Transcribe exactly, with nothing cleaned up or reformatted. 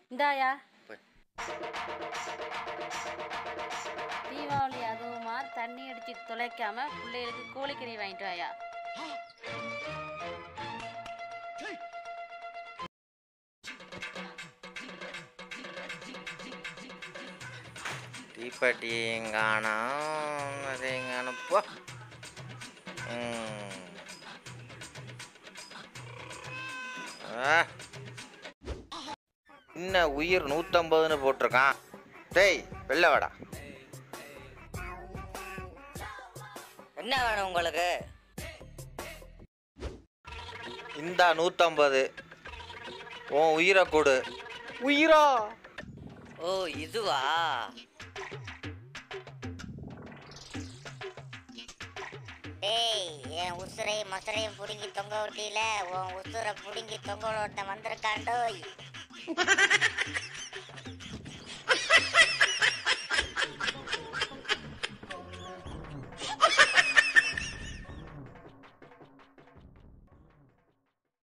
இந்தாயா தீபாவளி அதுவுமா தண்ணி அடிச்சு துளைக்காம பிள்ளைகளுக்கு கோழிக்கறி வாங்கிட்டு வாயா. தீப்பெட்டிங்கானம் அதைங்கானப்போ இன்னும் உயிர் நூற்றம்பதுன்னு போட்டிருக்கான். டேய் வெளில வாடா. என்ன வேணும் உங்களுக்கு? இந்தா நூற்றம்பது உன் உயிரை கொடு. உயிரா? ஓ இதுவா? டேய் என் உசுரையும் மசுரையும் பிடுங்கி தொங்க விட்டியில உன் உசுரை பிடுங்கி தொங்க ஒருத்தன் வந்திருக்காண்டோய்.